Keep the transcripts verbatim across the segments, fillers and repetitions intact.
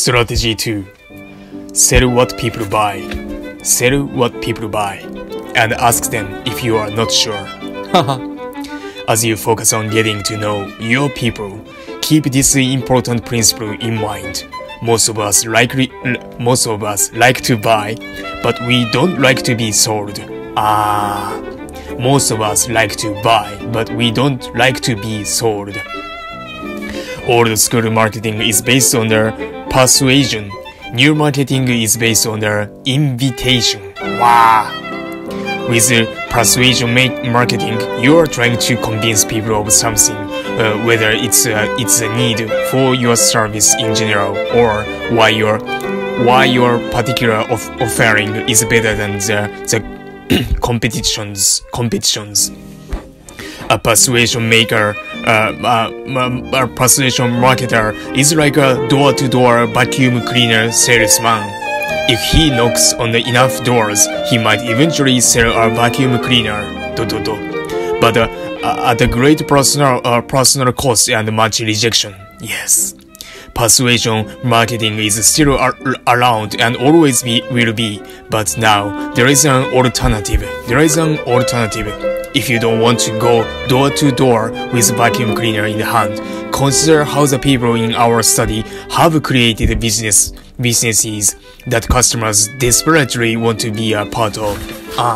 Strategy two. Sell what people buy. Sell what people buy. And ask them if you are not sure. As you focus on getting to know your people, keep this important principle in mind. Most of us likely, most of us like to buy, but we don't like to be sold. Ah, most of us like to buy, but we don't like to be sold. Old school marketing is based on the persuasion. New marketing is based on the invitation. Wow! With persuasion marketing, you are trying to convince people of something, uh, whether it's a, it's a need for your service in general, or why your why your particular off offering is better than the the competitions competitions. A persuasion maker, uh, uh, a persuasion marketer is like a door-to-door vacuum cleaner salesman. If he knocks on enough doors, he might eventually sell a vacuum cleaner. Do, do, do. But uh, at a great personal, uh, personal cost and much rejection. Yes. Persuasion marketing is still ar around and always be, will be. But now, there is an alternative. There is an alternative. If you don't want to go door to door with vacuum cleaner in the hand, consider how the people in our study have created business businesses that customers desperately want to be a part of. Ah.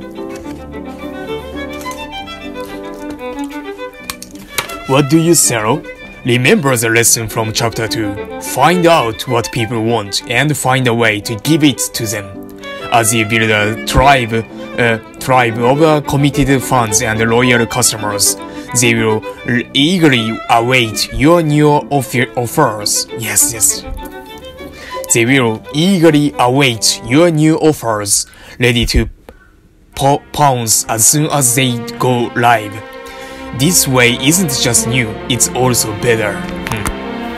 What do you sell? Remember the lesson from chapter two. Find out what people want and find a way to give it to them. As you build a tribe, a tribe of uh, committed fans and loyal customers, they will eagerly await your new offer offers. Yes, yes. They will eagerly await your new offers, ready to po pounce as soon as they go live. This way isn't just new, it's also better. Hmm.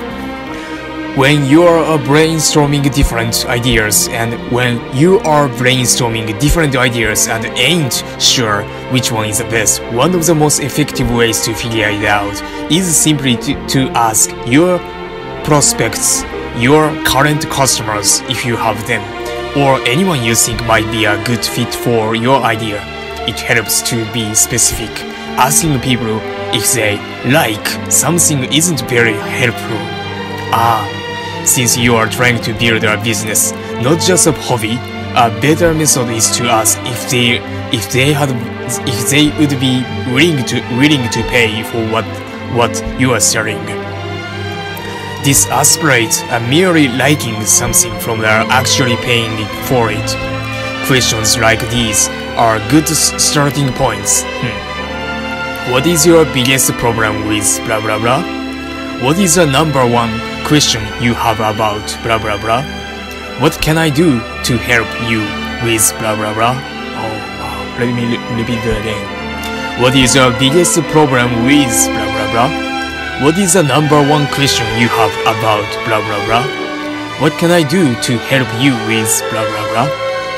When you are brainstorming different ideas and when you are brainstorming different ideas and ain't sure which one is the best, one of the most effective ways to figure it out is simply to, to ask your prospects, your current customers, if you have them, or anyone you think might be a good fit for your idea. It helps to be specific. Asking people if they like something isn't very helpful. Ah, since you are trying to build a business, not just a hobby, a better method is to ask if they if they had if they would be willing to willing to pay for what what you are selling. This aspirates a merely liking something from their actually paying for it. Questions like these are good starting points. Hmm. What is your biggest problem with blah blah blah? What is the number one question you have about blah blah blah? What can I do to help you with blah blah blah? Oh wow, let me repeat that again. What is your biggest problem with blah blah blah? What is the number one question you have about blah blah blah? What can I do to help you with blah blah blah?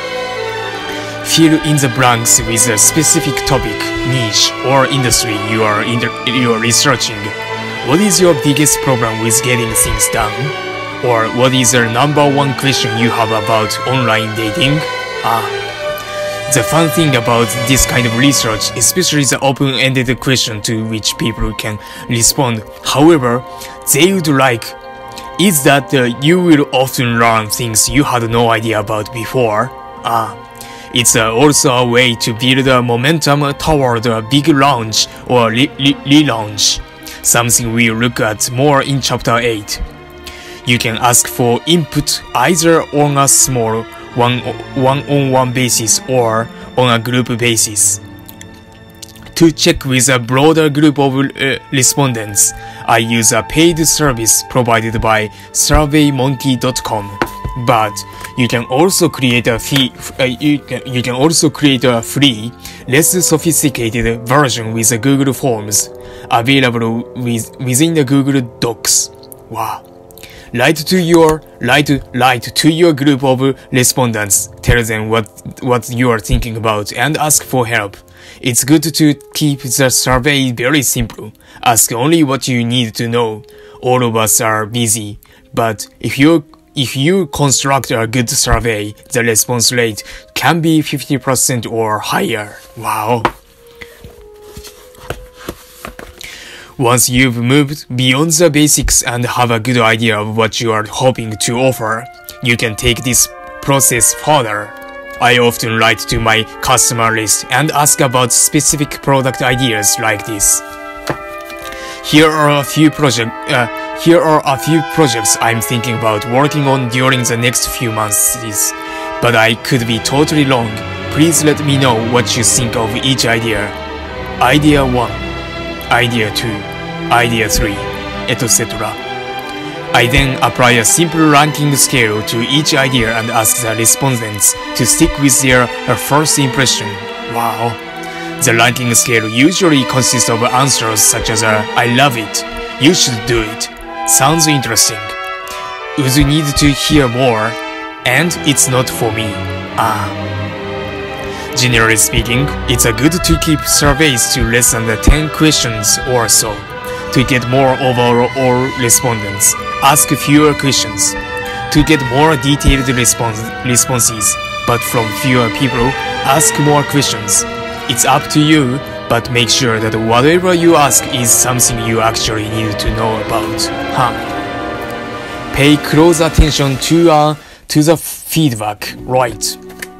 Fill in the blanks with a specific topic, niche, or industry you are, you are researching. What is your biggest problem with getting things done? Or what is the number one question you have about online dating? Ah. The fun thing about this kind of research, especially the open-ended question to which people can respond however they would like, is that uh, you will often learn things you had no idea about before. Ah. It's uh, also a way to build a momentum toward a big launch or relaunch, something we'll look at more in chapter eight. You can ask for input either on a small one-on-one basis or on a group basis. To check with a broader group of uh, respondents, I use a paid service provided by survey monkey dot com. But you can also create a fee. Uh, you can you can also create a free, less sophisticated version with the Google Forms, available with within the Google Docs. Wow! Write to your write write to your group of respondents. Tell them what what you are thinking about and ask for help. It's good to keep the survey very simple. Ask only what you need to know. All of us are busy. but if you if you construct a good survey, the response rate can be fifty percent or higher. Wow. Once you've moved beyond the basics and have a good idea of what you are hoping to offer, you can take this process further. I often write to my customer list and ask about specific product ideas like this. Here are a few project, uh, here are a few projects I'm thinking about working on during the next few months, but I could be totally wrong. Please let me know what you think of each idea. Idea one, Idea two, Idea three, et cetera. I then apply a simple ranking scale to each idea and ask the respondents to stick with their uh, first impression. Wow. The ranking scale usually consists of answers such as uh, I love it, you should do it, sounds interesting, would you need to hear more, and it's not for me. Ah. Generally speaking, it's a good to keep surveys to less than the ten questions or so. To get more overall respondents, ask fewer questions. To get more detailed response, responses, but from fewer people, ask more questions. It's up to you, but make sure that whatever you ask is something you actually need to know about. Huh. Pay close attention to, uh, to the feedback, right?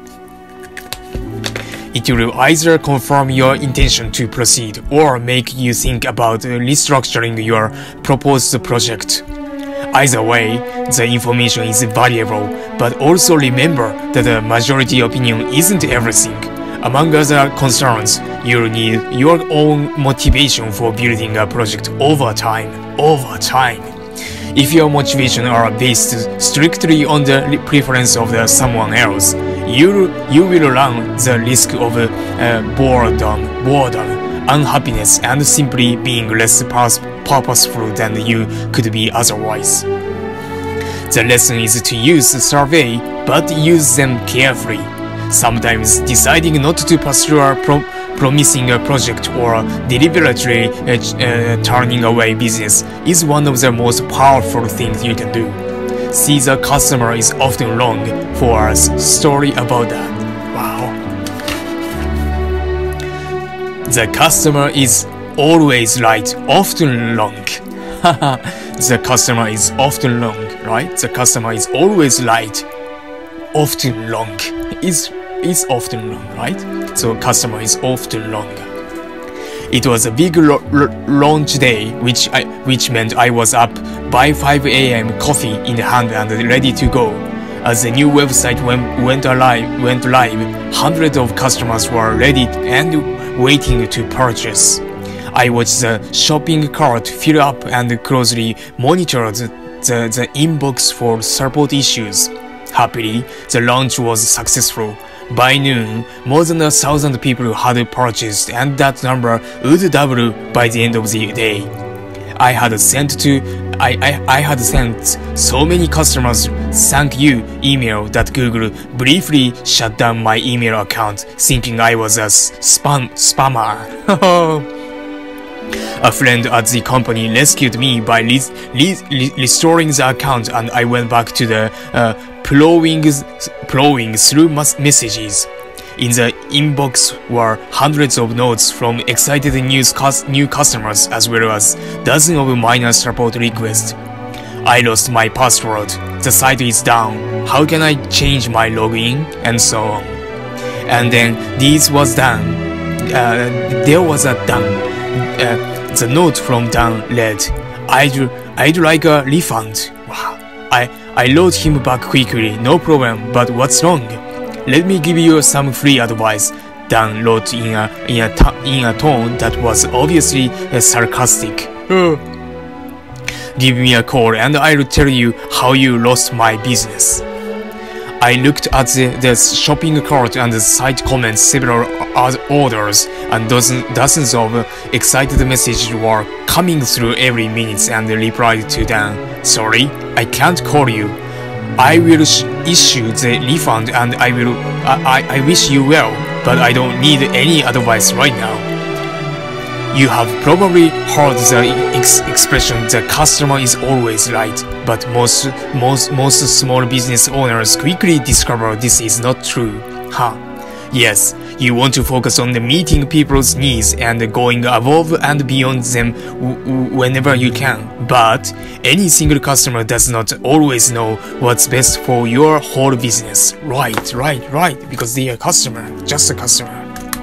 It will either confirm your intention to proceed or make you think about restructuring your proposed project. Either way, the information is valuable, but also remember that the majority opinion isn't everything. Among other concerns, you'll need your own motivation for building a project over time. Over time. If your motivation are based strictly on the preference of the someone else, you you will run the risk of uh, boredom, boredom, unhappiness, and simply being less purposeful than you could be otherwise. The lesson is to use the survey, but use them carefully. Sometimes deciding not to pursue a pro promising a project or deliberately uh, uh, turning away business is one of the most powerful things you can do. See, the customer is often wrong for a story about that. Wow. The customer is always right, often wrong. The customer is often wrong, right? The customer is always right, often wrong. Is is often wrong, right? So customer is often wrong. It was a big launch day, which I, which meant I was up by five A M, coffee in the hand and ready to go. As the new website went, went live, went live, hundreds of customers were ready and waiting to purchase. I watched the shopping cart fill up and closely monitored the, the, the inbox for support issues. Happily, the launch was successful. By noon, more than a thousand people had purchased, and that number would double by the end of the day. I had sent to I, I, I had sent so many customers thank you email that Google briefly shut down my email account, thinking I was a spam spammer. A friend at the company rescued me by re re restoring the account, and I went back to the uh, plowing, plowing through messages. In the inbox were hundreds of notes from excited news new customers, as well as dozens of minor support requests. I lost my password. The site is down. How can I change my login? And so on. And then this was done. Uh, there was a done. Uh, the note from Dan read, I'd, I'd like a refund. Wow. I, I wrote him back quickly, no problem, but what's wrong? Let me give you some free advice. Dan wrote in a, in a, in a tone that was obviously uh, sarcastic. Uh, give me a call and I'll tell you how you lost my business. I looked at the, the shopping cart and the site comments several other orders, and dozens, dozens of excited messages were coming through every minute, and replied to them, sorry, I can't call you. I will issue the refund and I will I, I wish you well, but I don't need any advice right now. You have probably heard the ex expression "the customer is always right," but most most most small business owners quickly discover this is not true. Huh? Yes, you want to focus on the meeting people's needs and going above and beyond them w whenever you can. But any single customer does not always know what's best for your whole business. Right, right, right, because they are a customer, just a customer.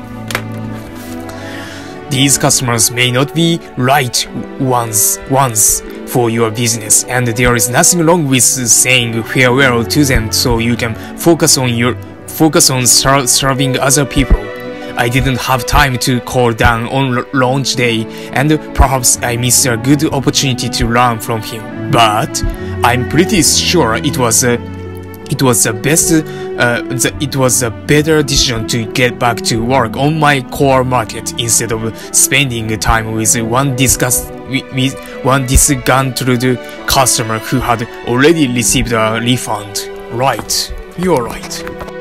These customers may not be right ones, ones for your business, and there is nothing wrong with saying farewell to them so you can focus on your focus on ser serving other people. I didn't have time to call Dan on launch day, and perhaps I missed a good opportunity to learn from him. But I'm pretty sure it was a It was the best. Uh, the, it was a better decision to get back to work on my core market instead of spending time with one disgust with, with one disgruntled customer who had already received a refund. Right, you're right.